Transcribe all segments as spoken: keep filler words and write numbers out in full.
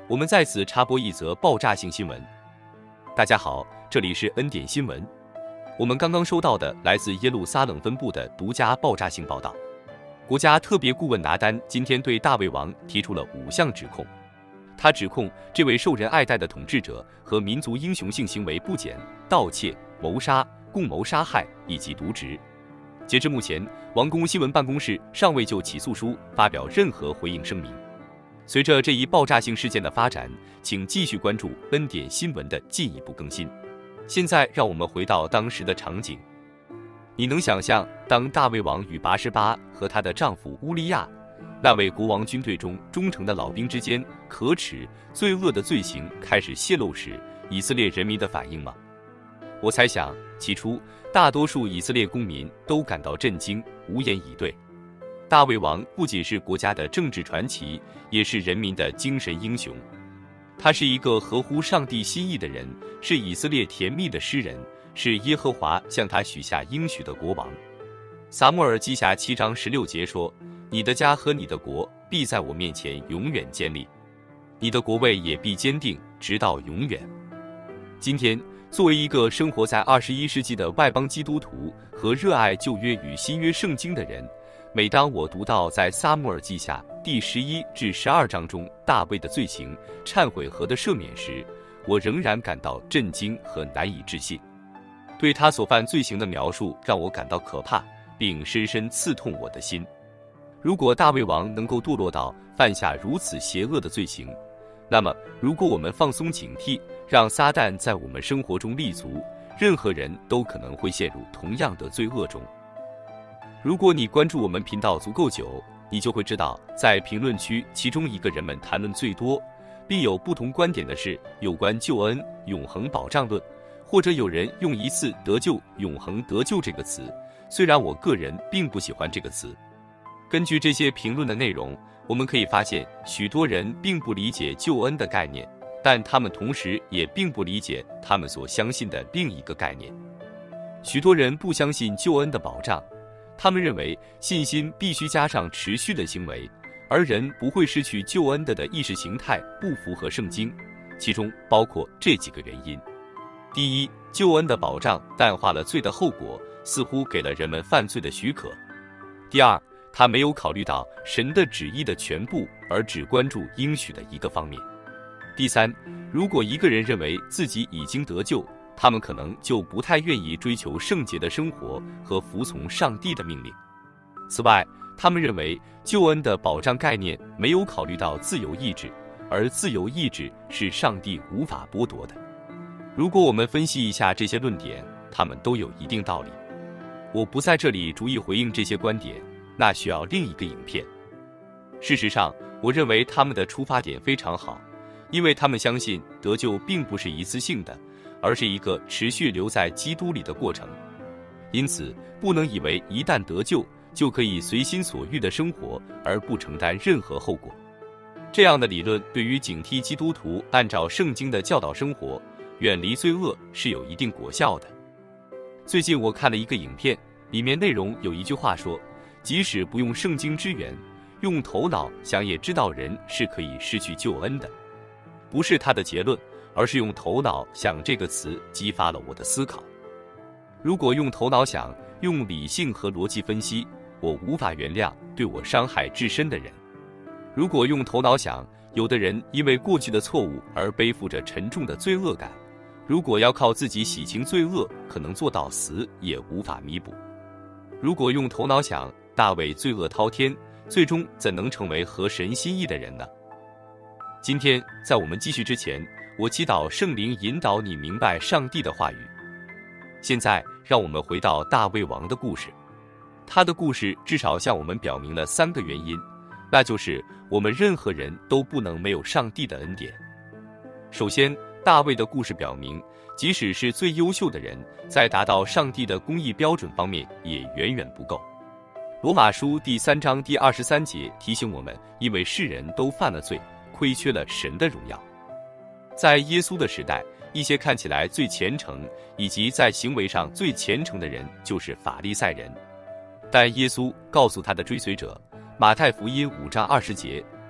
我们在此插播一则爆炸性新闻。大家好，这里是恩典新闻。我们刚刚收到的来自耶路撒冷分部的独家爆炸性报道。国家特别顾问拿丹今天对大卫王提出了五项指控。他指控这位受人爱戴的统治者和民族英雄性行为不检、盗窃、谋杀、共谋杀害以及渎职。截至目前，王宫新闻办公室尚未就起诉书发表任何回应声明。随着这一爆炸性事件的发展，请继续关注恩典新闻的进一步更新。现在让我们回到当时的场景。你能想象，当大卫王与拔示巴和她的丈夫乌利亚，那位国王军队中忠诚的老兵之间可耻罪恶的罪行开始泄露时，以色列人民的反应吗？我猜想，起初大多数以色列公民都感到震惊，无言以对。大卫王不仅是国家的政治传奇，也是人民的精神英雄。他是一个合乎上帝心意的人，是以色列甜蜜的诗人，是耶和华向他许下应许的国王。撒母耳记下七章十六节说：你的家和你的国必在我面前永远坚立，你的国位也必坚定，直到永远。今天，作为一个生活在二十一世纪的外邦基督徒和热爱旧约与新约圣经的人，每当我读到在撒母耳记下第十一至十二章中大卫的罪行、忏悔和的赦免时，我仍然感到震惊和难以置信。对他所犯罪行的描述让我感到可怕，并深深刺痛我的心。如果大卫王能够堕落到犯下如此邪恶的罪行，那么如果我们放松警惕，让撒旦在我们生活中立足，任何人都可能会陷入同样的罪恶中。如果你关注我们频道足够久，你就会知道，在评论区其中一个人们谈论最多并有不同观点的是有关救恩、永恒保障论，或者有人用一次得救、永恒得救这个词，虽然我个人并不喜欢这个词。根据这些评论的内容，我们可以发现许多人并不理解救恩的概念，但他们同时也并不理解他们所相信的另一个概念。许多人不相信救恩的保障，他们认为信心必须加上持续的行为，而人不会失去救恩的的意识形态不符合圣经，其中包括这几个原因。第一，救恩的保障淡化了罪的后果，似乎给了人们犯罪的许可。第二，他没有考虑到神的旨意的全部，而只关注应许的一个方面。第三，如果一个人认为自己已经得救，他们可能就不太愿意追求圣洁的生活和服从上帝的命令。此外，他们认为救恩的保障概念没有考虑到自由意志，而自由意志是上帝无法剥夺的。如果我们分析一下这些论点，他们都有一定道理。我不在这里逐一回应这些观点，那需要另一个影片。事实上，我认为他们的出发点非常好，因为他们相信得救并不是一次性的，而是一个持续留在基督里的过程。因此，不能以为一旦得救，就可以随心所欲地生活，而不承担任何后果。这样的理论对于警惕基督徒按照圣经的教导生活，远离罪恶是有一定果效的。最近我看了一个影片，里面内容有一句话说，即使不用圣经支援，用头脑想也知道人是可以失去救恩的。不是他的结论，而是用头脑想这个词激发了我的思考。如果用头脑想，用理性和逻辑分析，我无法原谅对我伤害至深的人。如果用头脑想，有的人因为过去的错误而背负着沉重的罪恶感，如果要靠自己洗清罪恶，可能做到死也无法弥补。如果用头脑想，大卫罪恶滔天，最终怎能成为合神心意的人呢？今天在我们继续之前，我祈祷圣灵引导你明白上帝的话语。现在让我们回到大卫王的故事。他的故事至少向我们表明了三个原因，那就是我们任何人都不能没有上帝的恩典。首先，大卫的故事表明，即使是最优秀的人，在达到上帝的公义标准方面也远远不够。罗马书第三章第二十三节提醒我们，因为世人都犯了罪，亏缺了神的荣耀。在耶稣的时代，一些看起来最虔诚以及在行为上最虔诚的人就是法利赛人。但耶稣告诉他的追随者，马太福音五章二十节，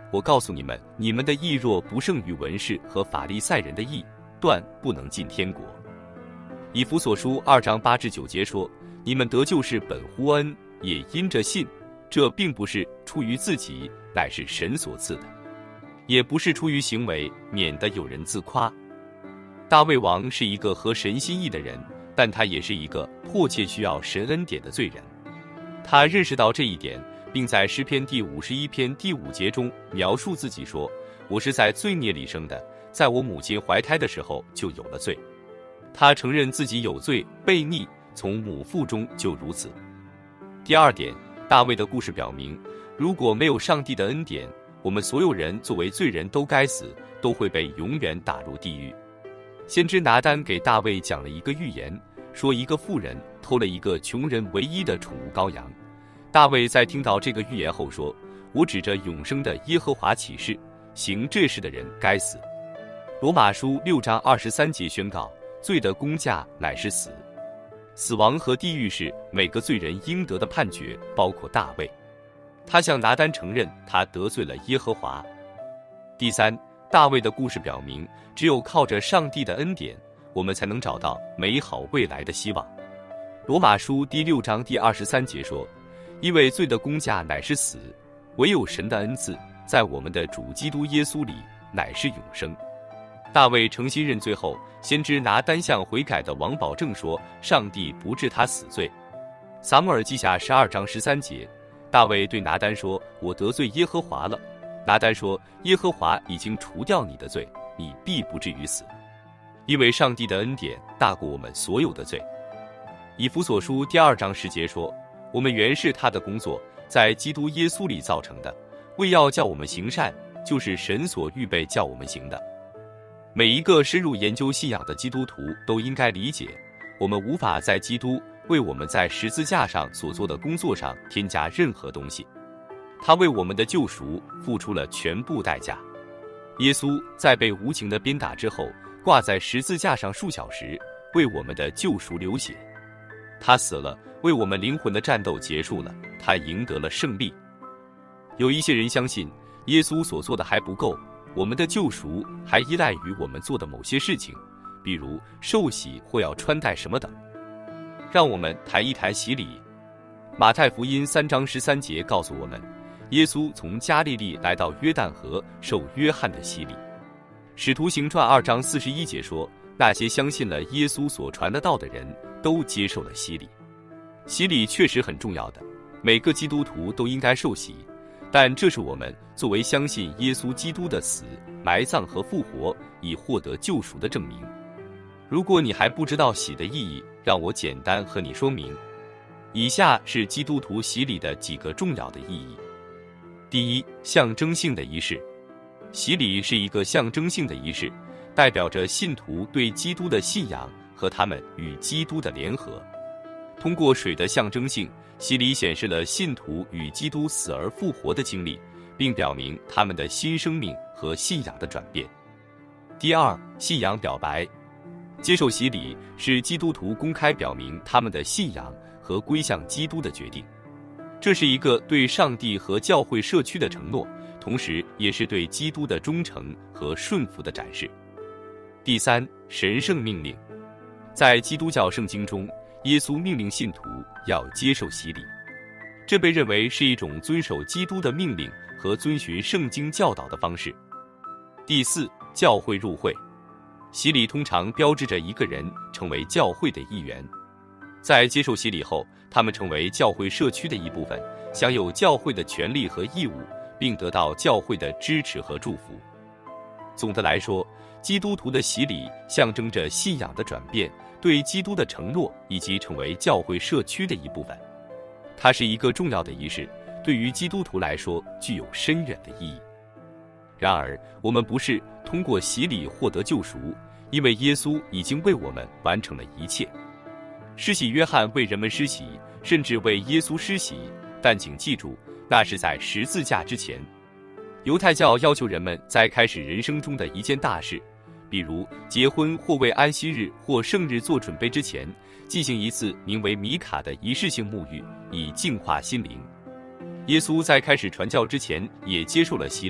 我告诉你们，你们的义若不胜于文士和法利赛人的义，断不能进天国。以弗所书二章八至九节说，你们得救是本乎恩，也因着信，这并不是出于自己，乃是神所赐的，也不是出于行为，免得有人自夸。大卫王是一个合神心意的人，但他也是一个迫切需要神恩典的罪人。他认识到这一点，并在诗篇第五十一篇第五节中描述自己说，我是在罪孽里生的，在我母亲怀胎的时候就有了罪。他承认自己有罪，悖逆，从母腹中就如此。第二点，大卫的故事表明，如果没有上帝的恩典，我们所有人作为罪人都该死，都会被永远打入地狱。先知拿单给大卫讲了一个预言，说一个妇人偷了一个穷人唯一的宠物羔羊。大卫在听到这个预言后说，我指着永生的耶和华起誓，行这事的人该死。罗马书六章二十三节宣告，罪的工价乃是死，死亡和地狱是每个罪人应得的判决，包括大卫。他向拿单承认他得罪了耶和华。第三，大卫的故事表明，只有靠着上帝的恩典，我们才能找到美好未来的希望。罗马书第六章第二十三节说，因为罪的工价乃是死，唯有神的恩赐在我们的主基督耶稣里乃是永生。大卫诚心认罪后，先知拿单向悔改的王保证说，上帝不治他死罪。撒母耳记下十二章十三节，大卫对拿单说，我得罪耶和华了。拿单说，耶和华已经除掉你的罪，你必不至于死，因为上帝的恩典大过我们所有的罪。以弗所书第二章十节说，我们原是他的工作，在基督耶稣里造成的，为要叫我们行善，就是神所预备叫我们行的。每一个深入研究信仰的基督徒都应该理解，我们无法在基督为我们在十字架上所做的工作上添加任何东西。他为我们的救赎付出了全部代价。耶稣在被无情的鞭打之后，挂在十字架上数小时，为我们的救赎流血。他死了，为我们灵魂的战斗结束了，他赢得了胜利。有一些人相信，耶稣所做的还不够，我们的救赎还依赖于我们做的某些事情，比如受洗或要穿戴什么等。让我们谈一谈洗礼。马太福音三章十三节告诉我们，耶稣从加利利来到约旦河，受约翰的洗礼。使徒行传二章四十一节说，那些相信了耶稣所传的道的人都接受了洗礼。洗礼确实很重要的，每个基督徒都应该受洗，但这是我们作为相信耶稣基督的死、埋葬和复活以获得救赎的证明。如果你还不知道洗的意义，让我简单和你说明。以下是基督徒洗礼的几个重要的意义。第一，象征性的仪式。洗礼是一个象征性的仪式，代表着信徒对基督的信仰和他们与基督的联合。通过水的象征性，洗礼显示了信徒与基督死而复活的经历，并表明他们的新生命和信仰的转变。第二，信仰表白。接受洗礼是基督徒公开表明他们的信仰和归向基督的决定，这是一个对上帝和教会社区的承诺，同时也是对基督的忠诚和顺服的展示。第三，神圣命令。在基督教圣经中，耶稣命令信徒要接受洗礼，这被认为是一种遵守基督的命令和遵循圣经教导的方式。第四，教会入会。洗礼通常标志着一个人成为教会的一员，在接受洗礼后，他们成为教会社区的一部分，享有教会的权利和义务，并得到教会的支持和祝福。总的来说，基督徒的洗礼象征着信仰的转变，对基督的承诺以及成为教会社区的一部分。它是一个重要的仪式，对于基督徒来说具有深远的意义。然而，我们不是通过洗礼获得救赎，因为耶稣已经为我们完成了一切。施洗约翰为人们施洗，甚至为耶稣施洗，但请记住，那是在十字架之前。犹太教要求人们在开始人生中的一件大事，比如结婚或为安息日或圣日做准备之前，进行一次名为米卡的仪式性沐浴，以净化心灵。耶稣在开始传教之前也接受了洗礼，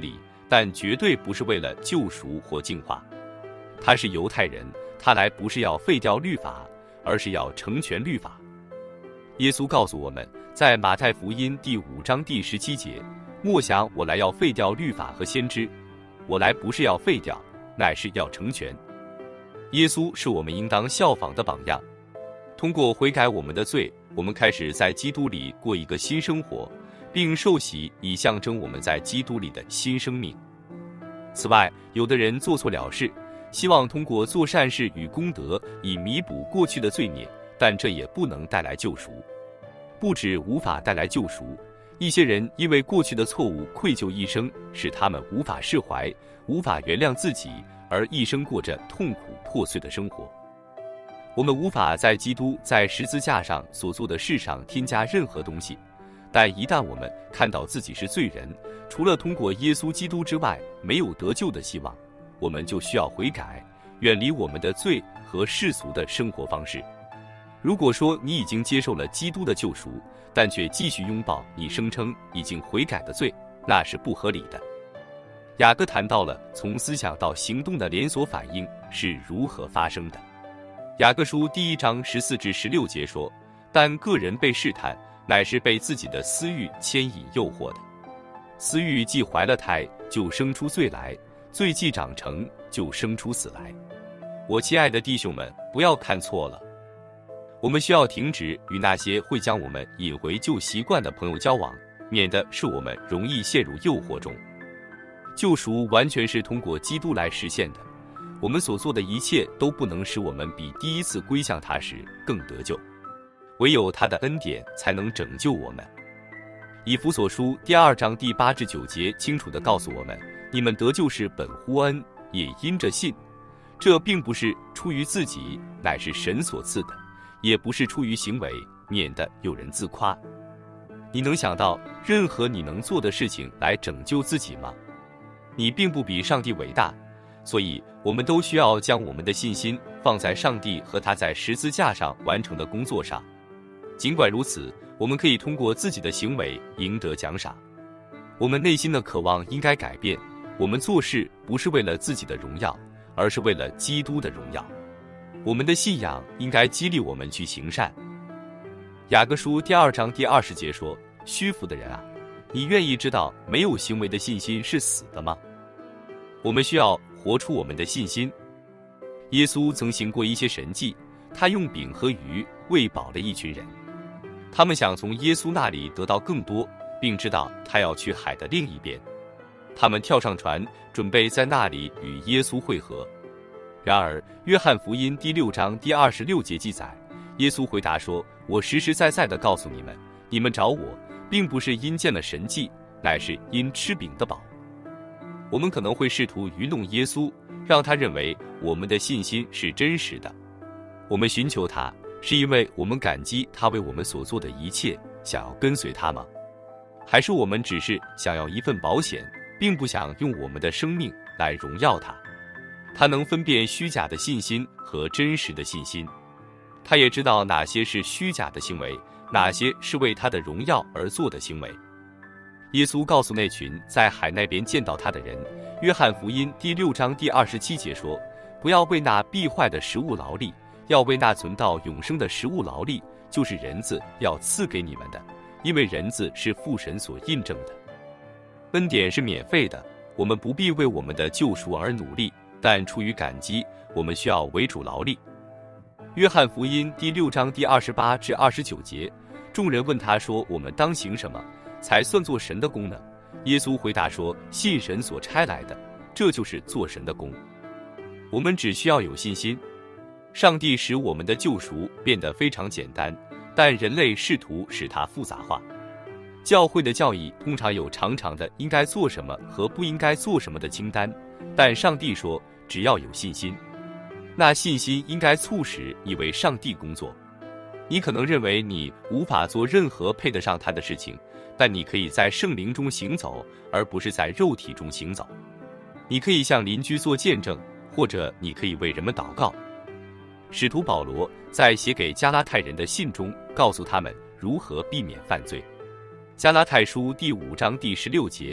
但绝对不是为了救赎或净化。他是犹太人，他来不是要废掉律法，而是要成全律法。耶稣告诉我们，在马太福音第五章第十七节，莫想我来要废掉律法和先知，我来不是要废掉，乃是要成全。耶稣是我们应当效仿的榜样。通过悔改我们的罪，我们开始在基督里过一个新生活，并受洗以象征我们在基督里的新生命。此外，有的人做错了事，希望通过做善事与功德以弥补过去的罪孽，但这也不能带来救赎。不止无法带来救赎，一些人因为过去的错误愧疚一生，使他们无法释怀，无法原谅自己，而一生过着痛苦破碎的生活。我们无法在基督在十字架上所做的事上添加任何东西，但一旦我们看到自己是罪人，除了通过耶稣基督之外没有得救的希望，我们就需要悔改，远离我们的罪和世俗的生活方式。如果说你已经接受了基督的救赎，但却继续拥抱你声称已经悔改的罪，那是不合理的。雅各谈到了从思想到行动的连锁反应是如何发生的。雅各书第一章十四至十六节说，但个人被试探，乃是被自己的私欲牵引诱惑的。私欲既怀了胎，就生出罪来，罪既长成，就生出死来。我亲爱的弟兄们，不要看错了，我们需要停止与那些会将我们引回旧习惯的朋友交往，免得是我们容易陷入诱惑中。救赎完全是通过基督来实现的，我们所做的一切都不能使我们比第一次归向他时更得救，唯有他的恩典才能拯救我们。以弗所书第二章第八至九节清楚地告诉我们，你们得救是本乎恩，也因着信。这并不是出于自己，乃是神所赐的，也不是出于行为，免得有人自夸。你能想到任何你能做的事情来拯救自己吗？你并不比上帝伟大，所以我们都需要将我们的信心放在上帝和他在十字架上完成的工作上。尽管如此，我们可以通过自己的行为赢得奖赏。我们内心的渴望应该改变，我们做事不是为了自己的荣耀，而是为了基督的荣耀。我们的信仰应该激励我们去行善。雅各书第二章第二十节说，虚浮的人啊，你愿意知道没有行为的信心是死的吗？我们需要活出我们的信心。耶稣曾行过一些神迹，他用饼和鱼喂饱了一群人，他们想从耶稣那里得到更多，并知道他要去海的另一边。他们跳上船，准备在那里与耶稣会合。然而约翰福音第六章第二十六节记载，耶稣回答说，我实实在在地告诉你们，你们找我并不是因见了神迹，乃是因吃饼的饱。我们可能会试图愚弄耶稣，让他认为我们的信心是真实的。我们寻求他，是因为我们感激他为我们所做的一切，想要跟随他吗？还是我们只是想要一份保险，并不想用我们的生命来荣耀他？他能分辨虚假的信心和真实的信心，他也知道哪些是虚假的行为，哪些是为他的荣耀而做的行为。耶稣告诉那群在海那边见到他的人，约翰福音第六章第二十七节说，不要为那必坏的食物劳力，要为那存到永生的食物劳力，就是人子要赐给你们的，因为人子是父神所印证的。恩典是免费的，我们不必为我们的救赎而努力，但出于感激，我们需要为主劳力。约翰福音第六章第二十八至二十九节，众人问他说，我们当行什么才算做神的工呢？耶稣回答说，信神所差来的，这就是做神的工。我们只需要有信心。上帝使我们的救赎变得非常简单，但人类试图使它复杂化。教会的教义通常有长长的应该做什么和不应该做什么的清单，但上帝说，只要有信心。那信心应该促使你为上帝工作。你可能认为你无法做任何配得上他的事情，但你可以在圣灵中行走，而不是在肉体中行走。你可以向邻居做见证，或者你可以为人们祷告。使徒保罗在写给加拉太人的信中告诉他们如何避免犯罪。加拉太书第五章第十六节，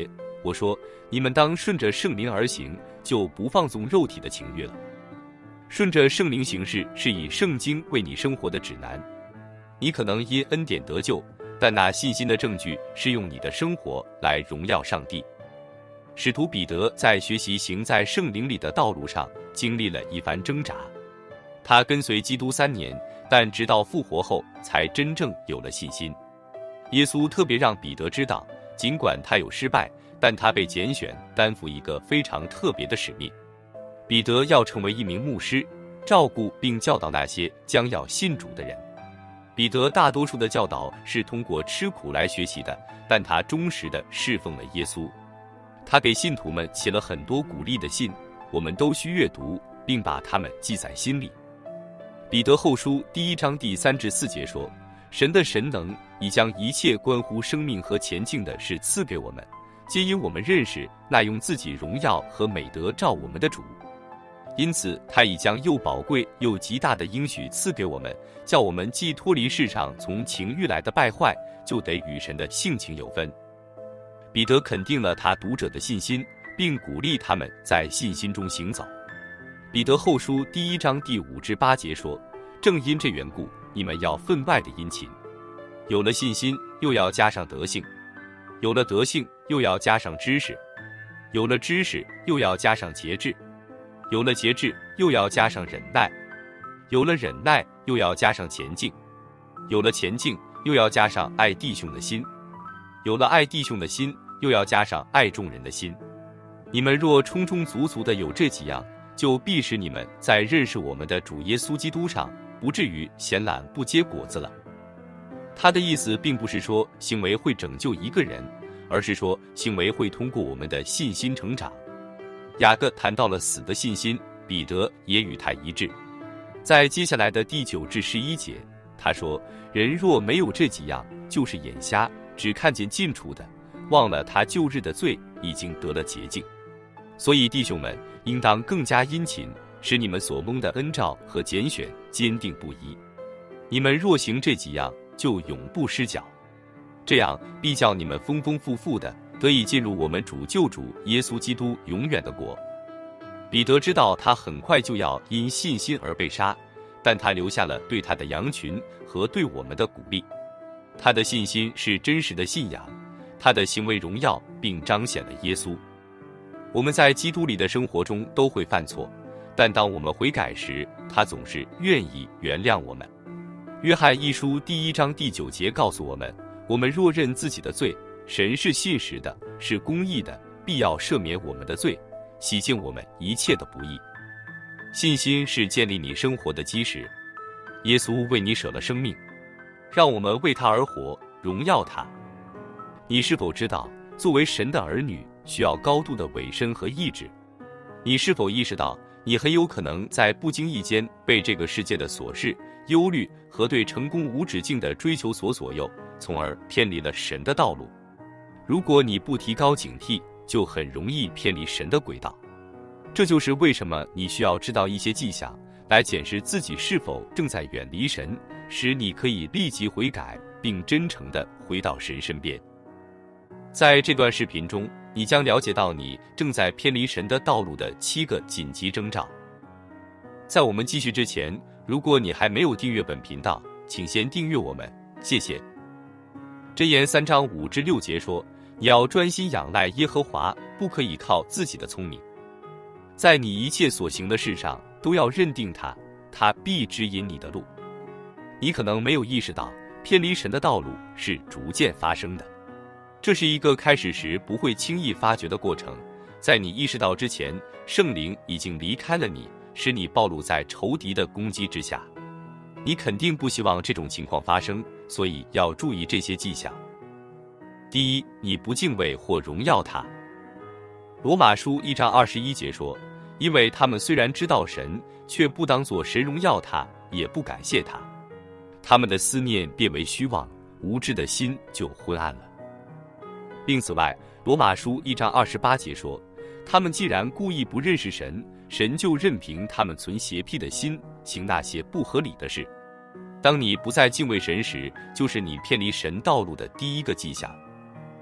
我说，你们当顺着圣灵而行，就不放纵肉体的情欲了。顺着圣灵行事，是以圣经为你生活的指南。你可能因恩典得救，但那信心的证据是用你的生活来荣耀上帝。使徒彼得在学习行在圣灵里的道路上经历了一番挣扎。他跟随基督三年，但直到复活后才真正有了信心。耶稣特别让彼得知道，尽管他有失败，但他被拣选担负一个非常特别的使命。彼得要成为一名牧师，照顾并教导那些将要信主的人。彼得大多数的教导是通过吃苦来学习的，但他忠实地侍奉了耶稣。他给信徒们写了很多鼓励的信，我们都需阅读，并把它们记在心里。彼得后书第一章第三至四节说，神的神能已将一切关乎生命和前进的事赐给我们，皆因我们认识那用自己荣耀和美德照我们的主。因此他已将又宝贵又极大的应许赐给我们，叫我们既脱离世上从情欲来的败坏，就得与神的性情有分。彼得肯定了他读者的信心，并鼓励他们在信心中行走。彼得后书第一章第五至八节说，正因这缘故，你们要分外的殷勤。有了信心，又要加上德性；有了德性，又要加上知识；有了知识，又要加上节制；有了节制，又要加上忍耐；有了忍耐，又要加上前进；有了前进，又要加上爱弟兄的心；有了爱弟兄的心，又要加上爱众人的心。你们若充充足足的有这几样，就必使你们在认识我们的主耶稣基督上，不至于闲懒不结果子了。他的意思并不是说行为会拯救一个人，而是说行为会通过我们的信心成长。雅各谈到了死的信心，彼得也与他一致。在接下来的第九至十一节，他说，人若没有这几样，就是眼瞎，只看见近处的，忘了他旧日的罪已经得了洁净。所以弟兄们，应当更加殷勤，使你们所蒙的恩召和拣选坚定不移。你们若行这几样，就永不失脚，这样必叫你们丰丰富富的得以进入我们主救主耶稣基督永远的国。彼得知道他很快就要因信心而被杀，但他留下了对他的羊群和对我们的鼓励。他的信心是真实的信仰，他的行为荣耀并彰显了耶稣。我们在基督里的生活中都会犯错，但当我们悔改时，他总是愿意原谅我们。约翰一书第一章第九节告诉我们，我们若认自己的罪，神是信实的，是公义的，必要赦免我们的罪，洗净我们一切的不义。信心是建立你生活的基石。耶稣为你舍了生命，让我们为他而活，荣耀他。你是否知道，作为神的儿女，需要高度的委身和意志？你是否意识到，你很有可能在不经意间被这个世界的琐事、忧虑和对成功无止境的追求所左右，从而偏离了神的道路？如果你不提高警惕，就很容易偏离神的轨道。这就是为什么你需要知道一些迹象，来检视自己是否正在远离神，使你可以立即悔改，并真诚地回到神身边。在这段视频中，你将了解到你正在偏离神的道路的七个紧急征兆。在我们继续之前，如果你还没有订阅本频道，请先订阅我们，谢谢。箴言三章五至六节说，你要专心仰赖耶和华，不可以靠自己的聪明。在你一切所行的事上，都要认定他，他必指引你的路。你可能没有意识到，偏离神的道路是逐渐发生的。这是一个开始时不会轻易发觉的过程，在你意识到之前，圣灵已经离开了你，使你暴露在仇敌的攻击之下。你肯定不希望这种情况发生，所以要注意这些迹象。第一，你不敬畏或荣耀他。罗马书一章二十一节说，因为他们虽然知道神，却不当作神荣耀他，也不感谢他，他们的思念变为虚妄，无知的心就昏暗了。另此外，罗马书一章二十八节说，他们既然故意不认识神，神就任凭他们存邪僻的心，行那些不合理的事。当你不再敬畏神时，就是你偏离神道路的第一个迹象。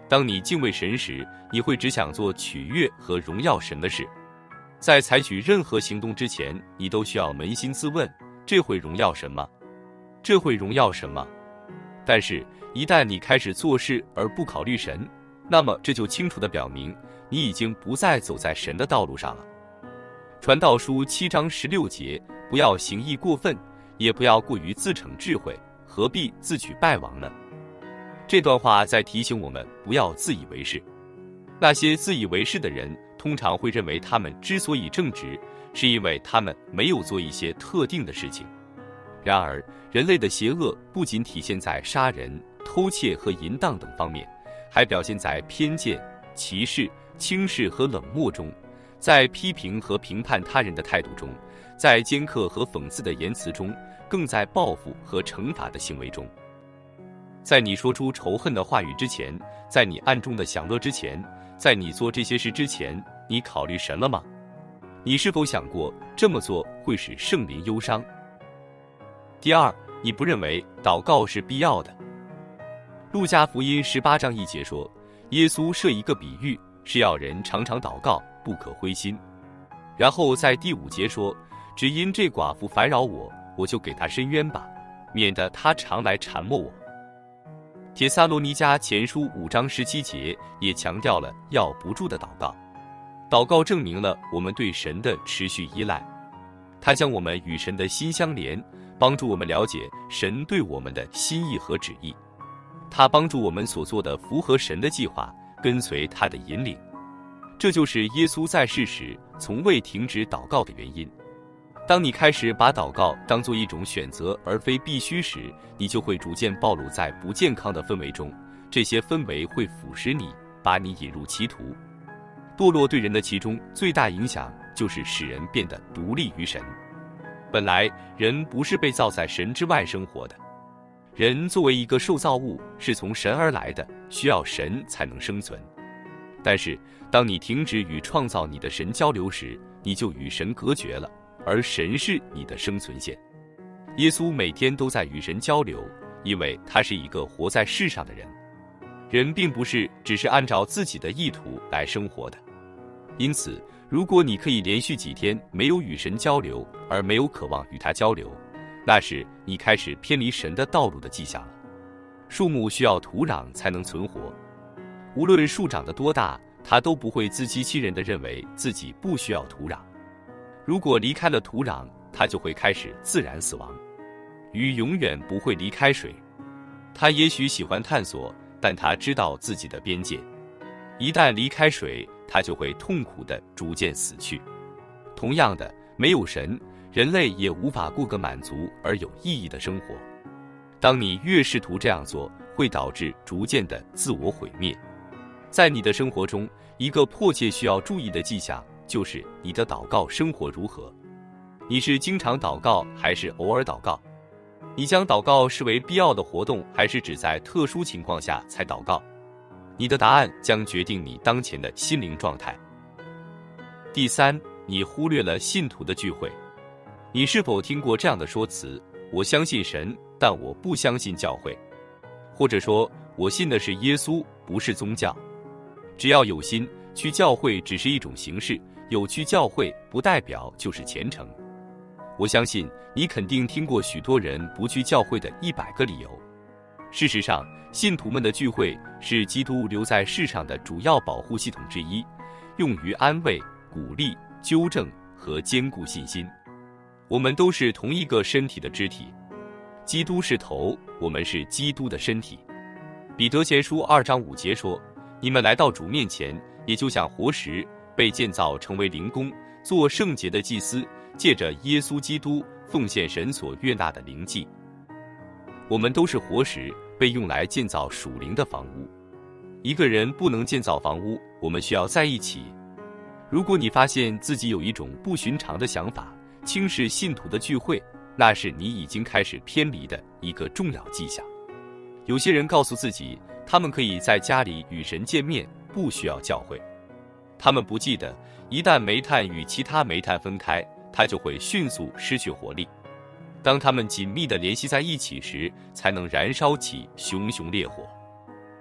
当你敬畏神时，你会只想做取悦和荣耀神的事。在采取任何行动之前，你都需要扪心自问：这会荣耀神吗？这会荣耀神吗？但是，一旦你开始做事而不考虑神，那么这就清楚地表明，你已经不再走在神的道路上了。传道书七章十六节，不要行义过分，也不要过于自逞智慧，何必自取败亡呢？这段话在提醒我们不要自以为是。那些自以为是的人，通常会认为他们之所以正直，是因为他们没有做一些特定的事情。然而，人类的邪恶不仅体现在杀人、偷窃和淫荡等方面，还表现在偏见、歧视、轻视和冷漠中，在批评和评判他人的态度中，在尖刻和讽刺的言辞中，更在报复和惩罚的行为中。在你说出仇恨的话语之前，在你暗中的享乐之前，在你做这些事之前，你考虑神了吗？你是否想过这么做会使圣灵忧伤？第二，你不认为祷告是必要的。路加福音十八章一节说，耶稣设一个比喻，是要人常常祷告，不可灰心。然后在第五节说，只因这寡妇烦扰我，我就给她伸冤吧，免得她常来缠磨我。帖撒罗尼迦前书五章十七节也强调了要不住的祷告。祷告证明了我们对神的持续依赖，它将我们与神的心相连，帮助我们了解神对我们的心意和旨意。它帮助我们所做的符合神的计划，跟随他的引领。这就是耶稣在世时从未停止祷告的原因。当你开始把祷告当作一种选择而非必须时，你就会逐渐暴露在不健康的氛围中，这些氛围会腐蚀你，把你引入歧途。堕落对人的其中最大影响就是使人变得独立于神。本来人不是被造在神之外生活的，人作为一个受造物是从神而来的，需要神才能生存。但是当你停止与创造你的神交流时，你就与神隔绝了，而神是你的生存线。耶稣每天都在与神交流，因为他是一个活在世上的人。人并不是只是按照自己的意图来生活的。因此，如果你可以连续几天没有与神交流，而没有渴望与他交流，那是你开始偏离神的道路的迹象了。树木需要土壤才能存活，无论树长得多大，它都不会自欺欺人地认为自己不需要土壤。如果离开了土壤，它就会开始自然死亡。鱼永远不会离开水，它也许喜欢探索，但它知道自己的边界。一旦离开水，它就会痛苦地逐渐死去。同样的，没有神，人类也无法过个满足而有意义的生活。当你越试图这样做，会导致逐渐的自我毁灭。在你的生活中，一个迫切需要注意的迹象就是你的祷告生活如何。你是经常祷告还是偶尔祷告？你将祷告视为必要的活动，还是只在特殊情况下才祷告？你的答案将决定你当前的心灵状态。第三，你忽略了信徒的聚会。你是否听过这样的说辞：我相信神，但我不相信教会。或者说，我信的是耶稣，不是宗教。只要有心，去教会只是一种形式，有去教会不代表就是虔诚。我相信你肯定听过许多人不去教会的一百个理由。事实上，信徒们的聚会是基督留在世上的主要保护系统之一，用于安慰、鼓励、纠正和坚固信心。我们都是同一个身体的肢体，基督是头，我们是基督的身体。彼得前书二章五节说，你们来到主面前，也就像活石，被建造成为灵宫，做圣洁的祭司，借着耶稣基督奉献神所悦纳的灵祭。我们都是活石，被用来建造属灵的房屋。一个人不能建造房屋，我们需要在一起。如果你发现自己有一种不寻常的想法，轻视信徒的聚会，那是你已经开始偏离的一个重要迹象。有些人告诉自己，他们可以在家里与神见面，不需要教会。他们不记得，一旦煤炭与其他煤炭分开，它就会迅速失去活力。当它们紧密地联系在一起时，才能燃烧起熊熊烈火。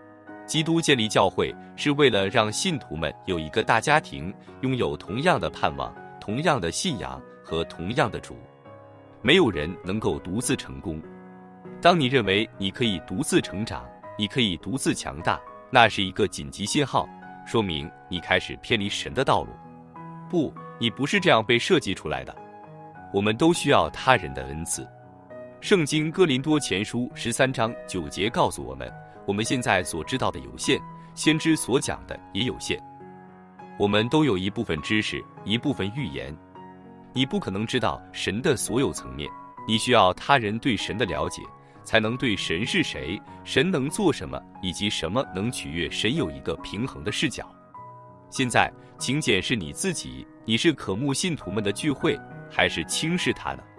基督建立教会是为了让信徒们有一个大家庭，拥有同样的盼望、同样的信仰和同样的主。没有人能够独自成功。当你认为你可以独自成长，你可以独自强大，那是一个紧急信号，说明你开始偏离神的道路。不，你不是这样被设计出来的。我们都需要他人的恩赐。圣经哥林多前书十三章九节告诉我们，我们现在所知道的有限，先知所讲的也有限。我们都有一部分知识，一部分预言。你不可能知道神的所有层面，你需要他人对神的了解，才能对神是谁、神能做什么，以及什么能取悦神有一个平衡的视角。现在，请检视你自己，你是渴慕信徒们的聚会，还是轻视他呢？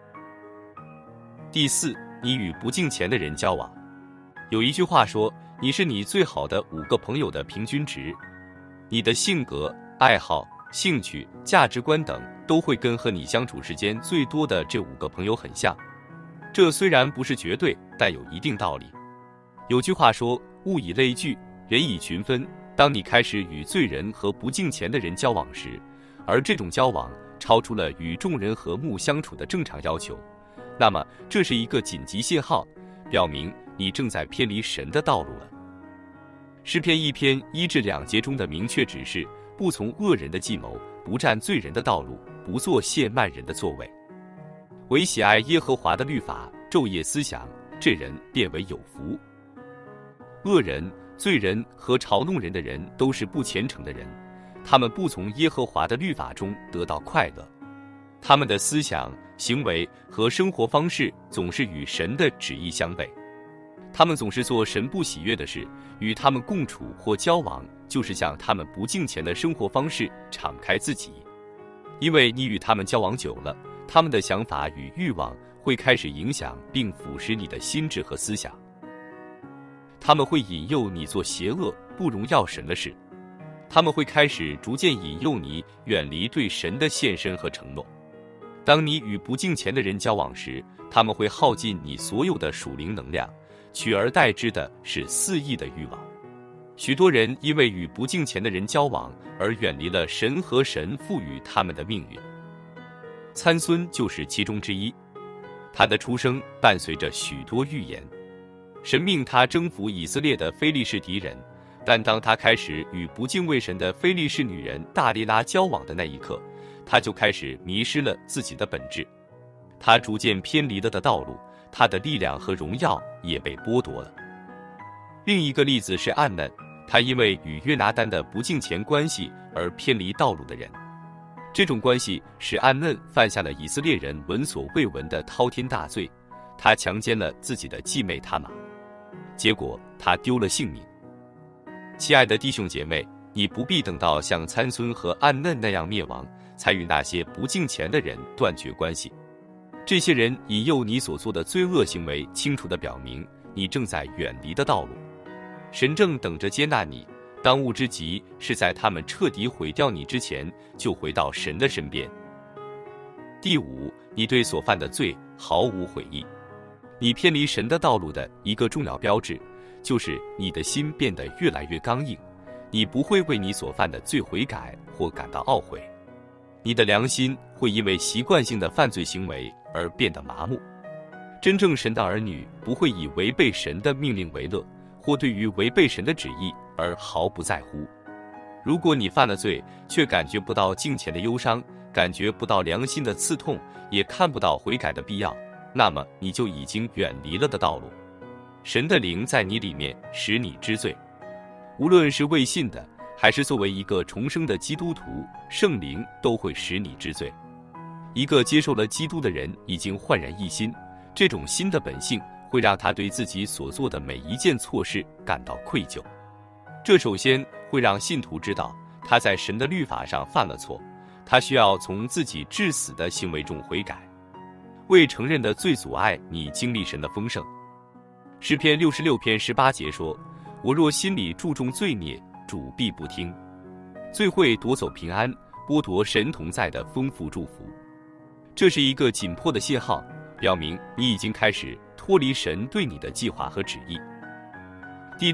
第四，你与不敬虔的人交往。有一句话说，你是你最好的五个朋友的平均值。你的性格、爱好、兴趣、价值观等都会跟和你相处时间最多的这五个朋友很像。这虽然不是绝对，但有一定道理。有句话说，物以类聚，人以群分。当你开始与罪人和不敬虔的人交往时，而这种交往超出了与众人和睦相处的正常要求，那么这是一个紧急信号，表明你正在偏离神的道路了。诗篇一篇一至两节中的明确指示，不从恶人的计谋，不占罪人的道路，不做亵慢人的座位。唯喜爱耶和华的律法，昼夜思想，这人便为有福。恶人、罪人和嘲弄人的人都是不虔诚的人，他们不从耶和华的律法中得到快乐，他们的思想、行为和生活方式总是与神的旨意相悖。他们总是做神不喜悦的事，与他们共处或交往，就是向他们不敬虔的生活方式敞开自己。因为你与他们交往久了，他们的想法与欲望会开始影响并腐蚀你的心智和思想。他们会引诱你做邪恶、不荣耀神的事。他们会开始逐渐引诱你远离对神的献身和承诺。当你与不敬虔的人交往时，他们会耗尽你所有的属灵能量，取而代之的是肆意的欲望。许多人因为与不敬虔的人交往而远离了神和神赋予他们的命运。参孙就是其中之一。他的出生伴随着许多预言。神命他征服以色列的非利士敌人，但当他开始与不敬畏神的非利士女人大利拉交往的那一刻，他就开始迷失了自己的本质。他逐渐偏离了的道路，他的力量和荣耀也被剥夺了。另一个例子是暗嫩，他因为与约拿单的不敬虔关系而偏离道路的人。这种关系使暗嫩犯下了以色列人闻所未闻的滔天大罪，他强奸了自己的继妹他玛，结果他丢了性命。亲爱的弟兄姐妹，你不必等到像参孙和暗嫩那样灭亡，才与那些不敬虔的人断绝关系。这些人引诱你所做的罪恶行为，清楚地表明你正在远离的道路。神正等着接纳你，当务之急是在他们彻底毁掉你之前，就回到神的身边。第五，你对所犯的罪毫无悔意。你偏离神的道路的一个重要标志，就是你的心变得越来越刚硬，你不会为你所犯的罪悔改或感到懊悔。你的良心会因为习惯性的犯罪行为而变得麻木。真正神的儿女不会以违背神的命令为乐，或对于违背神的旨意而毫不在乎。如果你犯了罪，却感觉不到敬虔的忧伤，感觉不到良心的刺痛，也看不到悔改的必要，那么你就已经远离了的道路。神的灵在你里面使你知罪。无论是未信的，还是作为一个重生的基督徒，圣灵都会使你知罪。一个接受了基督的人已经焕然一新，这种新的本性会让他对自己所做的每一件错事感到愧疚。这首先会让信徒知道他在神的律法上犯了错，他需要从自己致死的行为中悔改。未承认的罪阻碍你经历神的丰盛。诗篇六十六篇十八节说，我若心里注重罪孽，主必不听。罪会夺走平安，剥夺神同在的丰富祝福。这是一个紧迫的信号，表明你已经开始脱离神对你的计划和旨意。第六，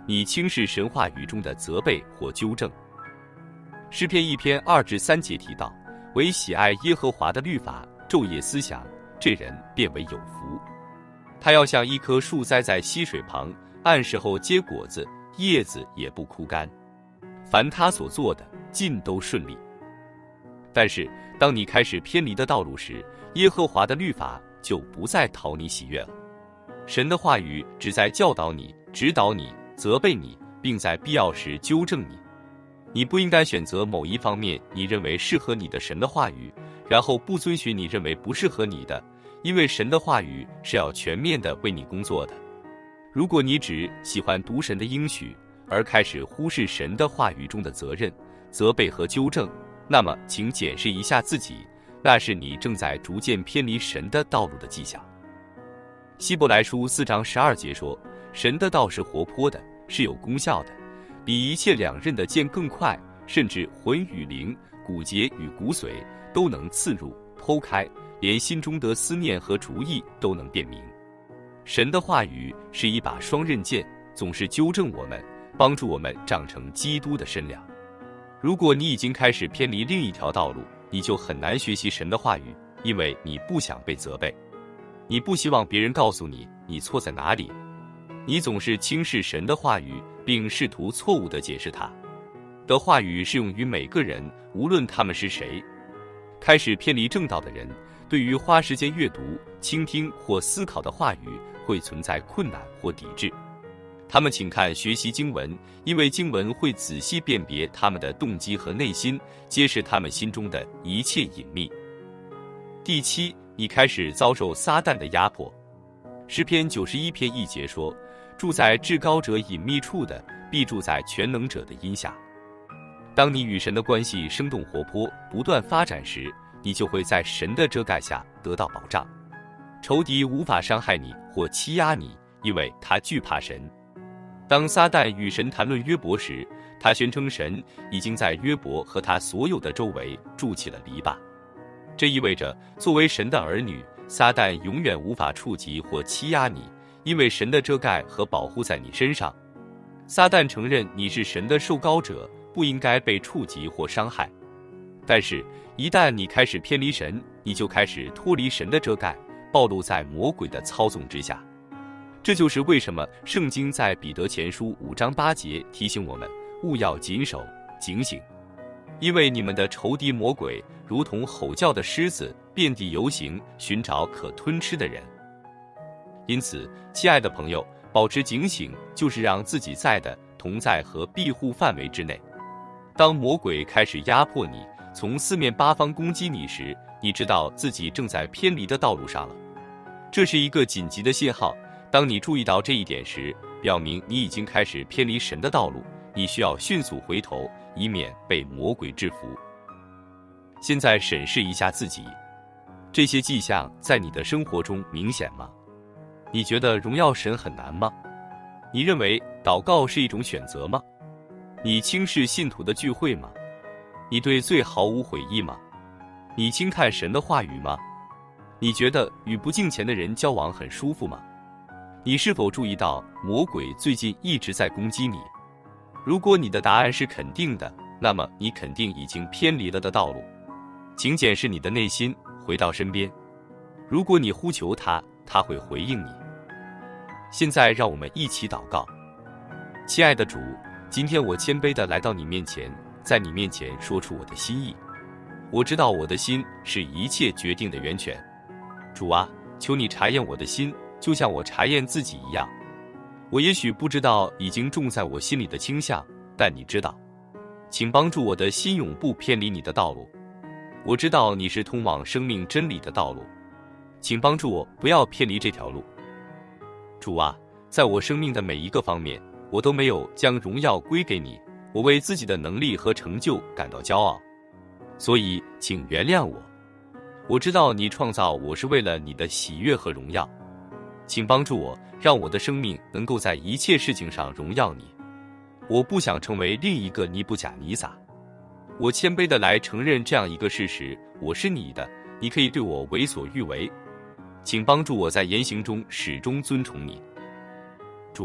你轻视神话语中的责备或纠正。诗篇一篇二至三节提到，唯喜爱耶和华的律法，昼夜思想，这人便为有福。他要像一棵树栽在溪水旁，按时候结果子，叶子也不枯干。凡他所做的，尽都顺利。但是，当你开始偏离的道路时，耶和华的律法就不再讨你喜悦了。神的话语只在教导你、指导你、责备你，并在必要时纠正你。你不应该选择某一方面你认为适合你的神的话语，然后不遵循你认为不适合你的，因为神的话语是要全面的为你工作的。如果你只喜欢读神的应许，而开始忽视神的话语中的责任、责备和纠正，那么请检视一下自己，那是你正在逐渐偏离神的道路的迹象。希伯来书四章十二节说，神的道是活泼的，是有功效的，比一切两刃的剑更快，甚至魂与灵、骨节与骨髓都能刺入剖开，连心中的思念和主意都能辨明。神的话语是一把双刃剑，总是纠正我们，帮助我们长成基督的身量。如果你已经开始偏离另一条道路，你就很难学习神的话语，因为你不想被责备，你不希望别人告诉你你错在哪里，你总是轻视神的话语，并试图错误地解释它的话语适用于每个人，无论他们是谁。开始偏离正道的人，对于花时间阅读、倾听或思考的话语会存在困难或抵制。他们请看学习经文，因为经文会仔细辨别他们的动机和内心，揭示他们心中的一切隐秘。第七，你开始遭受撒旦的压迫。诗篇九十一篇一节说，住在至高者隐秘处的，必住在全能者的荫下。当你与神的关系生动活泼，不断发展时，你就会在神的遮盖下得到保障。仇敌无法伤害你或欺压你，因为他惧怕神。当撒旦与神谈论约伯时，他宣称神已经在约伯和他所有的周围筑起了篱笆。这意味着，作为神的儿女，撒旦永远无法触及或欺压你，因为神的遮盖和保护在你身上。撒旦承认你是神的受膏者，不应该被触及或伤害。但是，一旦你开始偏离神，你就开始脱离神的遮盖，暴露在魔鬼的操纵之下。这就是为什么圣经在彼得前书五章八节提醒我们，务要谨守警醒，因为你们的仇敌魔鬼如同吼叫的狮子，遍地游行，寻找可吞吃的人。因此，亲爱的朋友，保持警醒就是让自己在的同在和庇护范围之内。当魔鬼开始压迫你，从四面八方攻击你时，你知道自己正在偏离的道路上了。这是一个紧急的信号。当你注意到这一点时，表明你已经开始偏离神的道路，你需要迅速回头，以免被魔鬼制服。现在审视一下自己，这些迹象在你的生活中明显吗？你觉得荣耀神很难吗？你认为祷告是一种选择吗？你轻视信徒的聚会吗？你对罪毫无悔意吗？你轻看神的话语吗？你觉得与不敬虔的人交往很舒服吗？你是否注意到魔鬼最近一直在攻击你？如果你的答案是肯定的，那么你肯定已经偏离了的道路。请检视你的内心，回到身边。如果你呼求他，他会回应你。现在让我们一起祷告。亲爱的主，今天我谦卑地来到你面前，在你面前说出我的心意。我知道我的心是一切决定的源泉。主啊，求你查验我的心，就像我查验自己一样。我也许不知道已经种在我心里的倾向，但你知道。请帮助我的心永不偏离你的道路。我知道你是通往生命真理的道路，请帮助我不要偏离这条路。主啊，在我生命的每一个方面，我都没有将荣耀归给你，我为自己的能力和成就感到骄傲，所以请原谅我。我知道你创造我是为了你的喜悦和荣耀，请帮助我，让我的生命能够在一切事情上荣耀你。我不想成为另一个尼布甲尼撒。我谦卑地来承认这样一个事实：我是你的，你可以对我为所欲为。请帮助我在言行中始终尊崇你。主啊，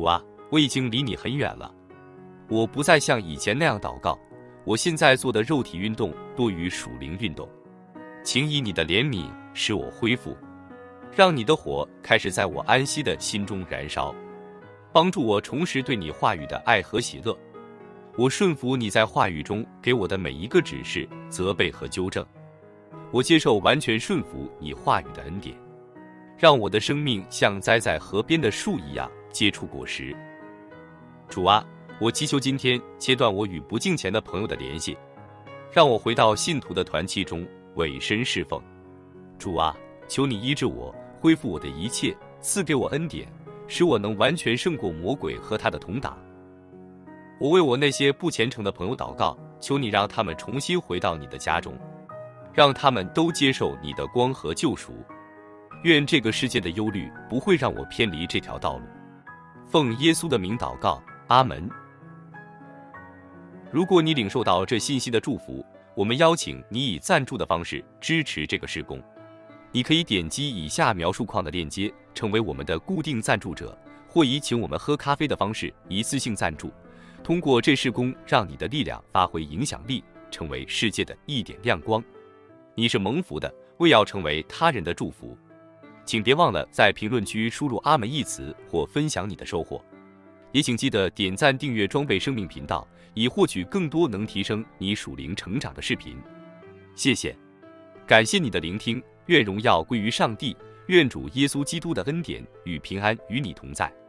我已经离你很远了。我不再像以前那样祷告，我现在做的肉体运动多于属灵运动。请以你的怜悯使我恢复，让你的火开始在我安息的心中燃烧，帮助我重拾对你话语的爱和喜乐。我顺服你在话语中给我的每一个指示、责备和纠正。我接受完全顺服你话语的恩典，让我的生命像栽在河边的树一样结出果实。主啊，我祈求今天切断我与不敬虔的朋友的联系，让我回到信徒的团契中委身侍奉。主啊，求你医治我，恢复我的一切，赐给我恩典，使我能完全胜过魔鬼和他的同党。我为我那些不虔诚的朋友祷告，求你让他们重新回到你的家中，让他们都接受你的光和救赎。愿这个世界的忧虑不会让我偏离这条道路。奉耶稣的名祷告，阿门。如果你领受到这信息的祝福，我们邀请你以赞助的方式支持这个事工。你可以点击以下描述框的链接，成为我们的固定赞助者，或以请我们喝咖啡的方式一次性赞助。通过这事工，让你的力量发挥影响力，成为世界的一点亮光。你是蒙福的，为要成为他人的祝福。请别忘了在评论区输入阿门一词，或分享你的收获。也请记得点赞订阅装备生命频道，以获取更多能提升你属灵成长的视频。谢谢，感谢你的聆听，愿荣耀归于上帝，愿主耶稣基督的恩典与平安与你同在。